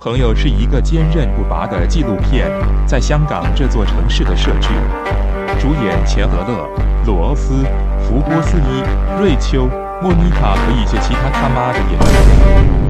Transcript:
朋友是一个坚韧不拔的纪录片，在香港这座城市的设置。主演钱德勒、罗欧斯、福波斯伊、瑞秋、莫妮卡和一些其他他妈的演员。